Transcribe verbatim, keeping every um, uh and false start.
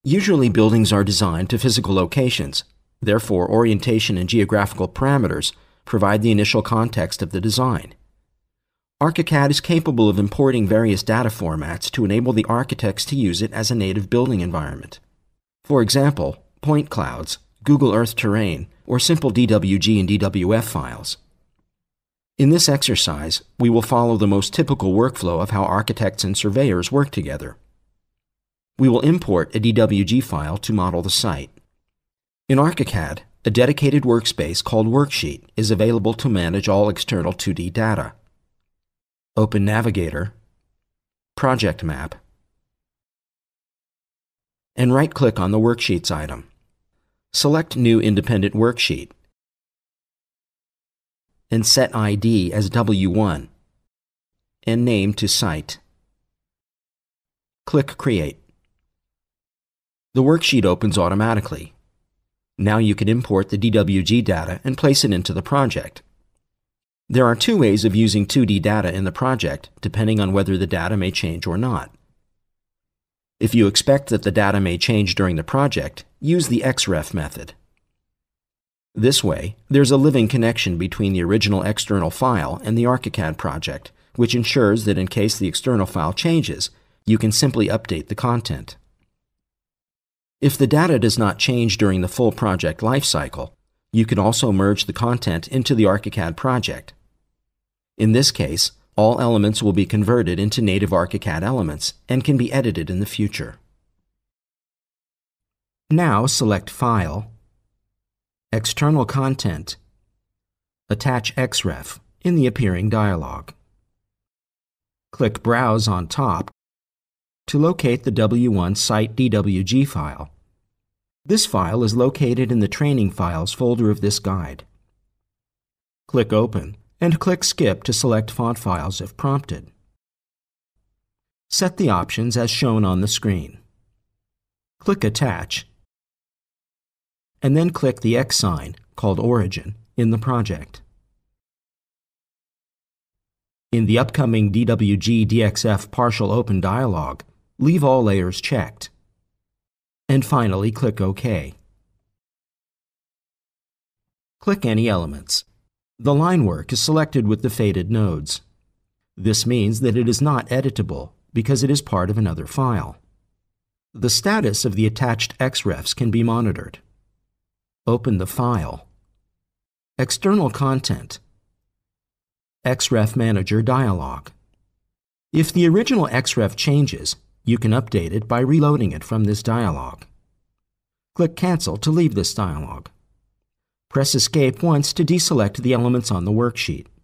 Usually buildings are designed to physical locations. Therefore, orientation and geographical parameters provide the initial context of the design. Archicad is capable of importing various data formats to enable the architects to use it as a native building environment. For example, point clouds, Google Earth terrain, or simple D W G and D W F files. In this exercise, we will follow the most typical workflow of how architects and surveyors work together. We will import a D W G file to model the site. In Archicad, a dedicated workspace called Worksheet is available to manage all external two D data. Open Navigator, Project Map, and right-click on the Worksheets item. Select New Independent Worksheet and set I D as W one and name to Site. Click Create. The worksheet opens automatically. Now you can import the D W G data and place it into the project. There are two ways of using two D data in the project, depending on whether the data may change or not. If you expect that the data may change during the project, use the Xref method. This way, there's a living connection between the original external file and the Archicad project, which ensures that in case the external file changes, you can simply update the content. If the data does not change during the full project lifecycle, you can also merge the content into the Archicad project. In this case, all elements will be converted into native Archicad elements and can be edited in the future. Now select File, External Content, Attach Xref in the appearing dialog. Click Browse on top to locate the W one Site D W G file. This file is located in the Training Files folder of this guide. Click Open and click Skip to select font files if prompted. Set the options as shown on the screen. Click Attach, and then click the X sign, called Origin, in the project. In the upcoming D W G D X F Partial Open dialog, leave all layers checked. And finally, click OK. Click any elements. The Linework is selected with the faded nodes. This means that it is not editable because it is part of another file. The status of the attached Xrefs can be monitored. Open the file. External Content. Xref Manager dialog. If the original Xref changes, you can update it by reloading it from this dialog. Click Cancel to leave this dialog. Press Escape once to deselect the elements on the worksheet.